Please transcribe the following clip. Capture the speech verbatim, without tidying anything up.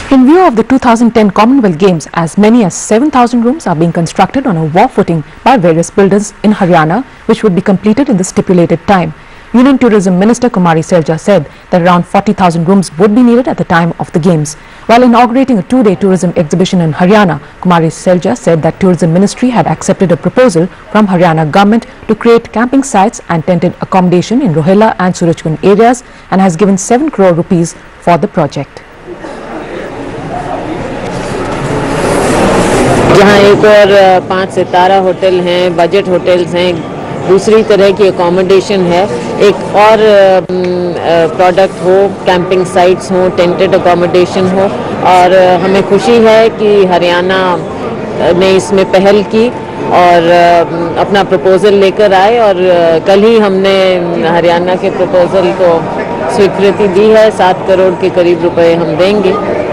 In view of the two thousand ten Commonwealth Games, as many as seven thousand rooms are being constructed on a war footing by various builders in Haryana, which would be completed in the stipulated time. Union Tourism Minister Kumari Selja said that around forty thousand rooms would be needed at the time of the Games. While inaugurating a two-day tourism exhibition in Haryana, Kumari Selja said that Tourism Ministry had accepted a proposal from Haryana government to create camping sites and tented accommodation in Rohila and Surajkund areas and has given seven crore rupees for the project. जहाँ एक और पाँच सितारा hotel हैं, budget hotels हैं, दूसरी तरह की अकोमोडेशन है, एक और प्रोडक्ट हो, कैंपिंग साइट्स हो, टेंटेड अकोमोडेशन हो और हमें खुशी है कि हरियाणा ने इसमें पहल की और अपना प्रपोजल लेकर आए और कल ही हमने हरियाणा के प्रपोजल को स्वीकृति दी है। सात करोड़ के करीब रुपए हम देंगे।